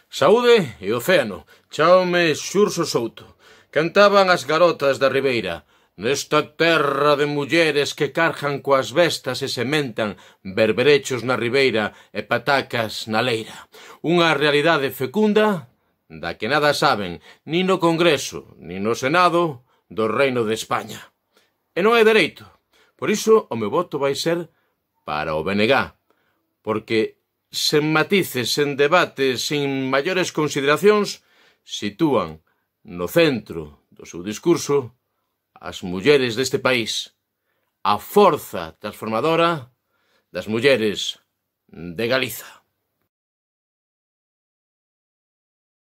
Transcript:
Saúde e océano, cháome Xurso Souto. Cantaban as garotas da Ribeira. Nesta terra de mulleres que cargan coas bestas e sementan berberechos na ribeira e patacas na leira. Unha realidade fecunda da que nada saben nin no Congreso, nin no Senado do Reino de España. E non hai dereito. Por iso o meu voto vai ser para o BNG, porque sen matices, sen debates, sin maiores consideracións, sitúan no centro do seu discurso as mulleres deste país, a forza transformadora das mulleres de Galiza.